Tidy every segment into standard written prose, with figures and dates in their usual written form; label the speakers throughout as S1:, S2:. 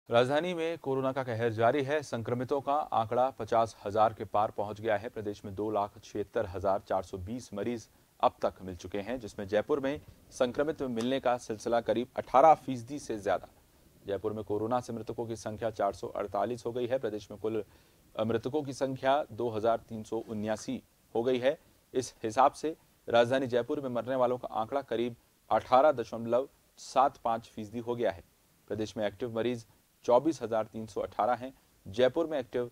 S1: राजधानी में कोरोना का कहर जारी है। संक्रमितों का आंकड़ा 50,000 के पार पहुंच गया है। प्रदेश में 2,76,420 मरीज अब तक मिल चुके हैं, जिसमें जयपुर में संक्रमित मिलने का सिलसिला करीब 18% से ज्यादा। जयपुर में कोरोना से मृतकों की संख्या 448 हो गई है। प्रदेश में कुल मृतकों की संख्या 2,379 हो गई है। इस हिसाब से राजधानी जयपुर में मरने वालों का आंकड़ा करीब 18.75% हो गया है। प्रदेश में एक्टिव मरीज 24,318 हैं। जयपुर में एक्टिव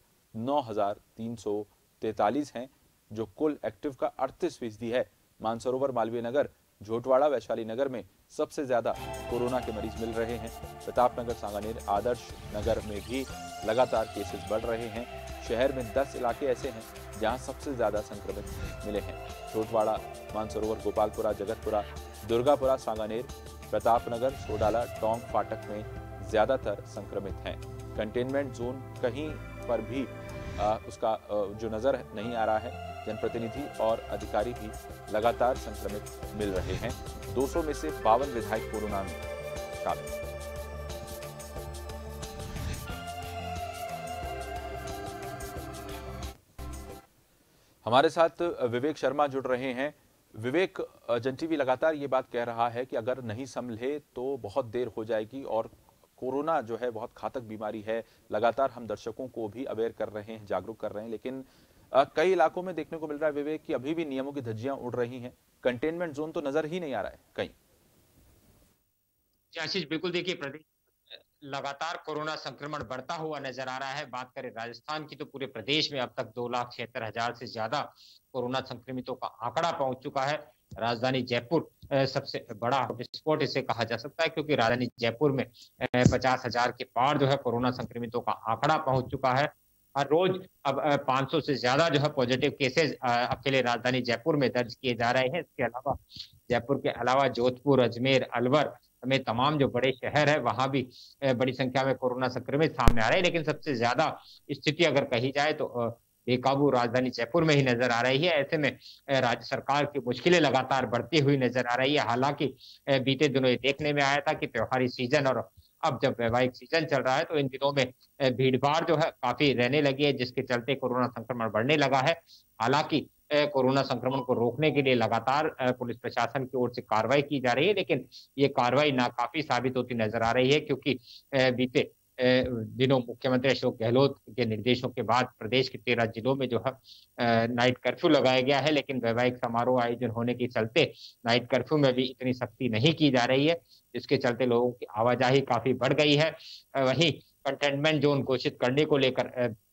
S1: 9,343 हैं, जो कुल एक्टिव का 38% है। मानसरोवर, मालवीय नगर, झोटवाड़ा, वैशाली नगर में सबसे ज्यादा कोरोना के मरीज मिल रहे हैं। प्रतापनगर, सांगानेर, आदर्श नगर में भी लगातार केसेस बढ़ रहे हैं। शहर में 10 इलाके ऐसे हैं जहां सबसे ज्यादा संक्रमित मिले हैं। झोटवाड़ा, मानसरोवर, गोपालपुरा, जगतपुरा, दुर्गापुरा, सांगानेर, प्रतापनगर, सोडाला, टोंक, फाटक में ज्यादातर संक्रमित हैं। कंटेनमेंट जोन कहीं पर भी उसका जो नजर नहीं आ रहा है। जनप्रतिनिधि और अधिकारी भी लगातार संक्रमित मिल रहे हैं। 200 में से 52 विधायक कोरोना में शामिल। हमारे साथ विवेक शर्मा जुड़ रहे हैं। विवेक, जन टीवी लगातार ये बात कह रहा है कि अगर नहीं संभले तो बहुत देर हो जाएगी और कोरोना जो है बहुत घातक बीमारी है। लगातार हम दर्शकों को भी अवेयर कर रहे हैं, जागरूक कर रहे हैं, लेकिन कई इलाकों में देखने को मिल रहा है विवेक कि अभी भी नियमों की धज्जियां उड़ रही हैं। कंटेनमेंट जोन तो नजर ही नहीं आ रहा है कहीं।
S2: जी आशीष, बिल्कुल देखिए, प्रदेश लगातार कोरोना संक्रमण बढ़ता हुआ नजर आ रहा है। बात करें राजस्थान की तो पूरे प्रदेश में अब तक 2,76,000 से ज्यादा कोरोना संक्रमितों का आंकड़ा पहुंच चुका है। राजधानी जयपुर सबसे बड़ा हॉटस्पॉट इसे कहा जा सकता है, क्योंकि राजधानी जयपुर में 50,000 के पार जो है कोरोना संक्रमितों का आंकड़ा पहुंच चुका है। हर रोज अब 500 से ज्यादा जो है पॉजिटिव केसेस अकेले राजधानी जयपुर में दर्ज किए जा रहे हैं। इसके अलावा जयपुर के अलावा जोधपुर, अजमेर, अलवर में तमाम जो बड़े शहर है वहां भी बड़ी संख्या में कोरोना संक्रमित सामने आ रहे हैं। लेकिन सबसे ज्यादा स्थिति अगर कही जाए तो बेकाबू राजधानी जयपुर में ही नजर आ रही है। ऐसे में राज्य सरकार की मुश्किलें लगातार बढ़ती हुई नजर आ रही है। हालांकि बीते दिनों ये देखने में आया था कि त्योहारी सीजन और अब जब वैवाहिक सीजन चल रहा है तो इन दिनों में भीड़ भाड़ जो है काफी रहने लगी है, जिसके चलते कोरोना संक्रमण बढ़ने लगा है। हालांकि कोरोना संक्रमण को रोकने के लिए लगातार पुलिस प्रशासन की ओर से कार्रवाई की जा रही है, लेकिन ये कार्रवाई नाकाफी साबित होती नजर आ रही है, क्योंकि बीते दिनों मुख्यमंत्री अशोक गहलोत के निर्देशों के बाद प्रदेश के 13 जिलों में जो है नाइट कर्फ्यू लगाया गया है। लेकिन वैवाहिक समारोह आयोजन होने के चलते नाइट कर्फ्यू में भी इतनी सख्ती नहीं की जा रही है, जिसके चलते लोगों की आवाजाही काफी बढ़ गई है। वहीं कंटेनमेंट जोन घोषित करने को लेकर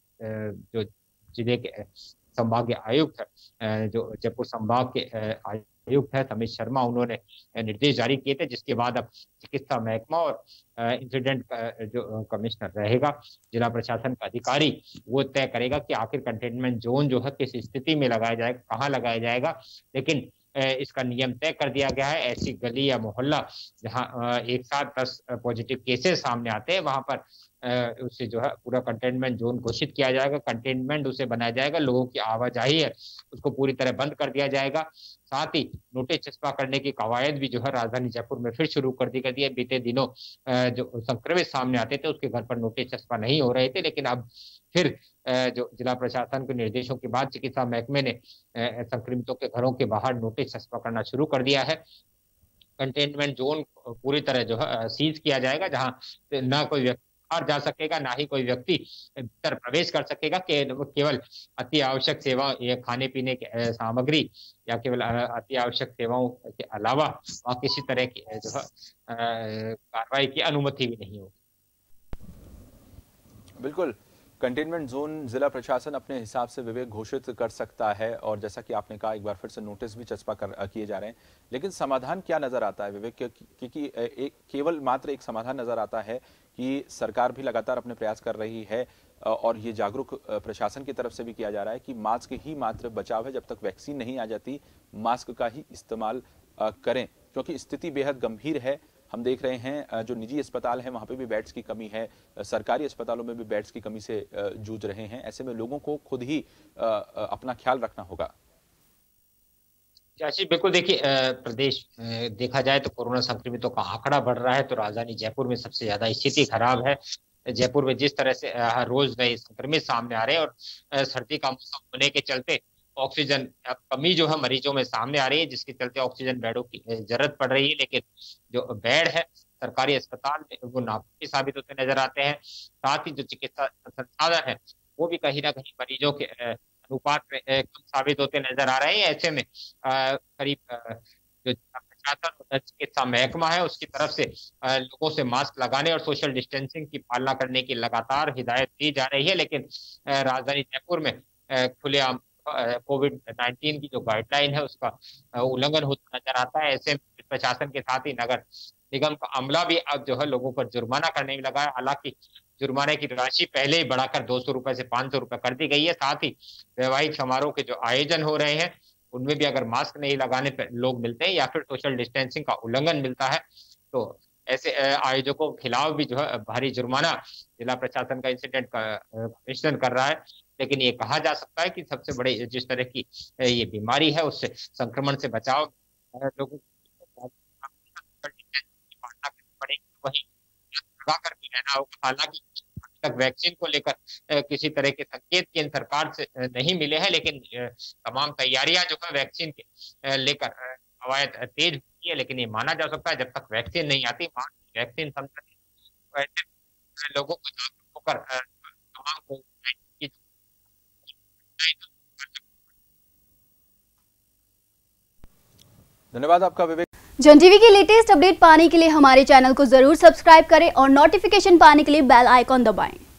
S2: जो जिले के संभागीय आयुक्त जो जयपुर संभाग के आयुक्त है समीर शर्मा, उन्होंने निर्देश जारी किए थे, जिसके बाद अब चिकित्सा महकमा और इंसिडेंट जो कमिश्नर रहेगा, जिला प्रशासन का अधिकारी, वो तय करेगा कि आखिर कंटेनमेंट जोन जो है किस स्थिति में लगाया जाएगा, कहाँ लगाया जाएगा। लेकिन इसका नियम तय कर दिया गया है। ऐसी गली या मोहल्ला जहां एक साथ 10 पॉजिटिव केसेस सामने आते हैं, वहां पर उसे जो है पूरा कंटेनमेंट जोन घोषित किया जाएगा। कंटेनमेंट उसे बनाया जाएगा, लोगों की आवाजाही है उसको पूरी तरह बंद कर दिया जाएगा। साथ ही नोटिस चस्पा करने की कवायद भी जो है राजधानी जयपुर में फिर शुरू कर दी गई है। बीते दिनों जो संक्रमित सामने आते थे उसके घर पर नोटिस चस्पा नहीं हो रहे थे, लेकिन अब फिर जो जिला प्रशासन के निर्देशों के बाद चिकित्सा महकमे ने संक्रमितों के घरों के बाहर नोटिस चस्पा करना शुरू कर दिया है। कंटेनमेंट जोन पूरी तरह जो है सीज किया जाएगा, जहां ना कोई व्यक्ति बाहर जा सकेगा, ना ही कोई व्यक्ति भीतर प्रवेश कर सकेगा। केवल अति आवश्यक सेवा या खाने पीने की सामग्री या केवल अति आवश्यक सेवाओं के अलावा वहां किसी तरह की जो है कार्रवाई की अनुमति भी नहीं होगी।
S1: बिल्कुल, कंटेनमेंट जोन जिला प्रशासन अपने हिसाब से विवेक घोषित कर सकता है और जैसा कि आपने कहा एक बार फिर से नोटिस भी चस्पा किए जा रहे हैं। लेकिन समाधान क्या नजर आता है विवेक? क्योंकि केवल मात्र एक समाधान नजर आता है कि सरकार भी लगातार अपने प्रयास कर रही है और ये जागरूक प्रशासन की तरफ से भी किया जा रहा है कि मास्क ही मात्र बचाव है। जब तक वैक्सीन नहीं आ जाती मास्क का ही इस्तेमाल करें, क्योंकि स्थिति बेहद गंभीर है। हम देख रहे हैं जो निजी अस्पताल हैं वहां पे भी बेड्स की कमी है, सरकारी अस्पतालों में भी बेड्स की कमी से जूझ रहे हैं। ऐसे में लोगों को खुद ही अपना ख्याल रखना होगा।
S2: जी बिल्कुल, देखिए प्रदेश देखा जाए तो कोरोना संक्रमितों का आंकड़ा बढ़ रहा है, तो राजधानी जयपुर में सबसे ज्यादा स्थिति खराब है। जयपुर में जिस तरह से रोज नए संक्रमित सामने आ रहे हैं और सर्दी का मौसम होने के चलते ऑक्सीजन कमी जो है मरीजों में सामने आ रही है, जिसके चलते ऑक्सीजन बेडों की जरूरत पड़ रही है। लेकिन जो बेड है सरकारी अस्पताल में वो नाकाफी साबित होते नजर आते हैं। साथ ही जो चिकित्सा संसाधन है वो भी कहीं ना कहीं मरीजों के अनुपात में कम साबित होते नजर आ रहे हैं। ऐसे में करीब जो प्रशासन और चिकित्सा महकमा है उसकी तरफ से लोगों से मास्क लगाने और सोशल डिस्टेंसिंग की पालना करने की लगातार हिदायत दी जा रही है। लेकिन राजधानी जयपुर में खुलेआम कोविड-19 की जो गाइडलाइन है उसका उल्लंघन होता नजर आता है। ऐसे में प्रशासन के साथ ही नगर निगम का अमला भी अब जो है लोगों पर जुर्माना करने में लगा है। हालांकि जुर्माने की राशि पहले ही बढ़ाकर 200 रुपए से 500 रुपए कर दी गई है। साथ ही वैवाहिक समारोह के जो आयोजन हो रहे हैं उनमें भी अगर मास्क नहीं लगाने पर लोग मिलते हैं या फिर सोशल डिस्टेंसिंग का उल्लंघन मिलता है तो ऐसे आयोजकों के खिलाफ भी जो है भारी जुर्माना जिला प्रशासन का इंसिडेंट कमिश्नर कर रहा है। लेकिन ये कहा जा सकता है कि सबसे बड़ी जिस तरह की ये बीमारी है उससे संक्रमण से बचाव लोगों को पालना करनी पड़ेगी, वही लगा कर भी रहना होगा। हालांकि तक वैक्सीन को लेकर किसी तरह के संकेत केंद्र सरकार से नहीं मिले हैं, लेकिन तमाम तैयारियां जो है वैक्सीन के लेकर कवायद तेज हुई है। लेकिन ये माना जा सकता है जब तक वैक्सीन नहीं आती वैक्सीन लोगों को जागरूक होकर तमाम को
S1: धन्यवाद आपका विवेक।
S3: जन टीवी की लेटेस्ट अपडेट पाने के लिए हमारे चैनल को जरूर सब्सक्राइब करें और नोटिफिकेशन पाने के लिए बेल आइकॉन दबाएं।